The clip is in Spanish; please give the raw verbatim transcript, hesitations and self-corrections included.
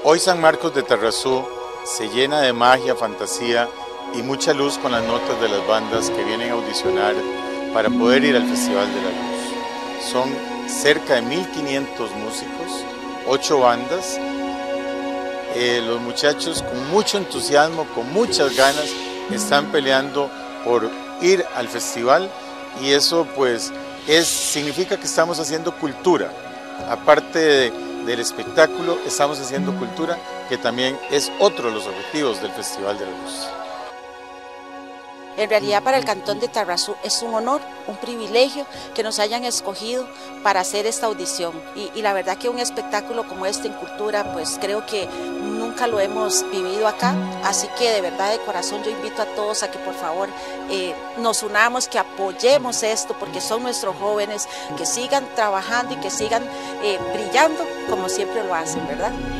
Hoy San Marcos de Tarrazú se llena de magia, fantasía y mucha luz con las notas de las bandas que vienen a audicionar para poder ir al Festival de la Luz. Son cerca de mil quinientos músicos, ocho bandas. Eh, los muchachos con mucho entusiasmo, con muchas ganas, están peleando por ir al festival y eso pues es, significa que estamos haciendo cultura. Aparte de, del espectáculo, estamos haciendo cultura, que también es otro de los objetivos del Festival de la Luz. En realidad para el Cantón de Tarrazú es un honor, un privilegio que nos hayan escogido para hacer esta audición. Y, y la verdad que un espectáculo como este en cultura, pues creo que nunca lo hemos vivido acá. Así que de verdad de corazón yo invito a todos a que por favor eh, nos unamos, que apoyemos esto, porque son nuestros jóvenes, que sigan trabajando y que sigan eh, brillando como siempre lo hacen, ¿verdad?